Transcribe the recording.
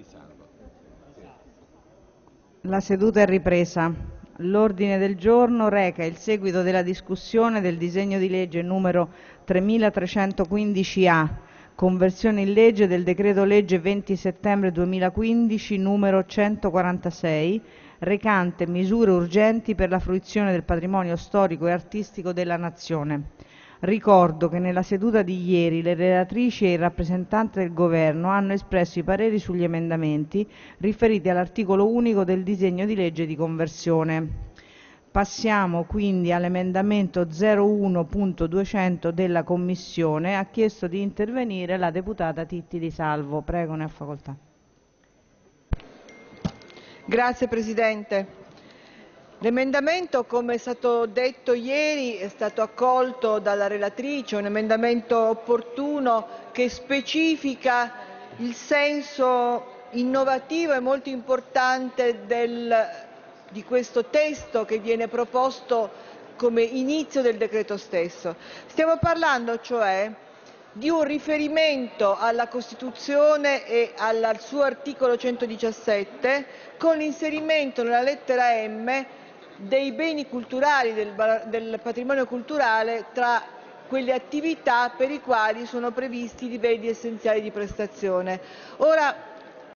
La seduta è ripresa. L'ordine del giorno reca il seguito della discussione del disegno di legge numero 3315A, conversione in legge del decreto-legge 20 settembre 2015 numero 146, recante misure urgenti per la fruizione del patrimonio storico e artistico della Nazione. Ricordo che nella seduta di ieri le relatrici e il rappresentante del Governo hanno espresso i pareri sugli emendamenti riferiti all'articolo unico del disegno di legge di conversione. Passiamo quindi all'emendamento 01.200 della Commissione. Ha chiesto di intervenire la deputata Titti Di Salvo. Prego, ne ha facoltà. Grazie Presidente. L'emendamento, come è stato detto ieri, è stato accolto dalla relatrice, un emendamento opportuno che specifica il senso innovativo e molto importante di questo testo che viene proposto come inizio del decreto stesso. Stiamo parlando cioè di un riferimento alla Costituzione e al suo articolo 117 con l'inserimento nella lettera M dei beni culturali, del patrimonio culturale, tra quelle attività per i quali sono previsti i livelli essenziali di prestazione. Ora,